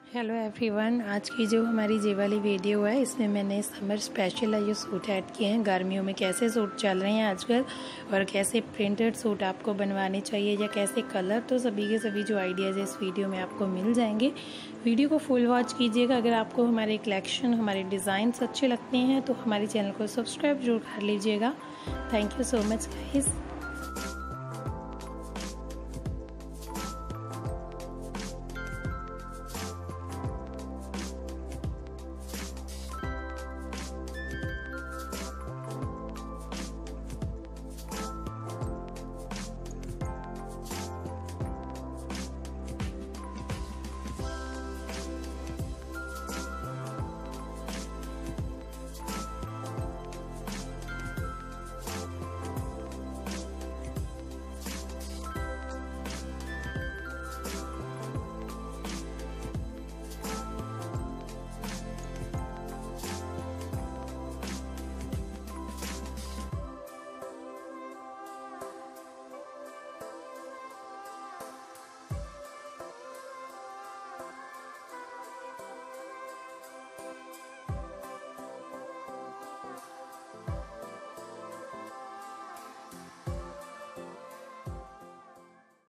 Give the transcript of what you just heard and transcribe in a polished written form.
Hello everyone, आज की जो हमारी ये वाली वीडियो है इसमें मैंने समर स्पेशल ये सूट ऐड किए हैं। गर्मियों में कैसे सूट चल रहे हैं आजकल और कैसे प्रिंटेड सूट आपको बनवाने चाहिए या कैसे कलर, तो सभी के सभी जो आइडियाज़ इस वीडियो में आपको मिल जाएंगे। वीडियो को फुल वॉच कीजिएगा। अगर आपको हमारे कलेक्शन, हमारे डिज़ाइंस अच्छे लगते हैं तो हमारे चैनल को सब्सक्राइब जरूर कर लीजिएगा। Thank you so much guys.